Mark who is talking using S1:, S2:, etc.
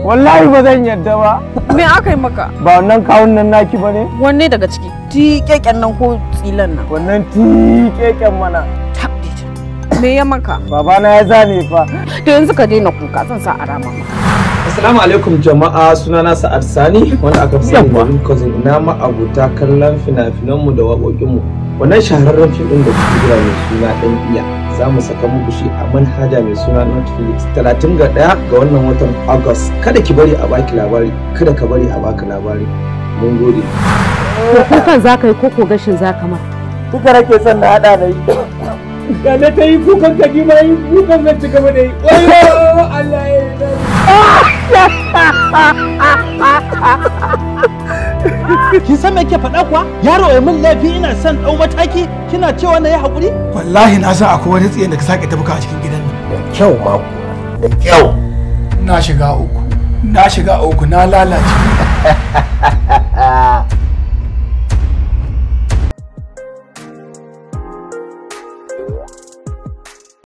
S1: Wallahi ba zan yarda ba.
S2: Me aka yi maka?
S1: Ba wannan kawun nan naki ba ne?
S2: Wanne daga ciki? Ti keken nan ko tsilan nan?
S1: Wannan ti keken mana.
S2: Me ya maka?
S1: Babana ya zane fa.
S2: To yanzu ka daina kuka zan sa a rama maka.
S3: Assalamu alaikum jama'a, sunana Sa'ad Sani wanda aka fi sani da cousin ina ma abuta kallon fina-finanmu da waƙoƙinmu. Wannan shahararren fim ɗin da kuke jira mai suna ɗan iya za mu saka muku shi a manhaja mai suna Netflix 31 ga wannan watan August. Kada ki bari a baki labari, kada ka bari a baka labari. Mun gode.
S4: Kukan za ka yi koko gashin za ka ma.
S1: Kuka nake son na haɗa da yi. Da na ta yi kukan ka ji ma yi kukan zan ci gaba da yi. Wayo Allah ya yi.
S5: Kin san me ke faɗa kuwa? Yaro ya min laifi ina son ɗau mataki kina cewa na yi haƙuri?
S6: Wallahi na san akwai wani tsiyen da ka sake tabuka a cikin gidan nan.
S1: Da kyau ma da kyau.
S6: Na shiga uku na lalace.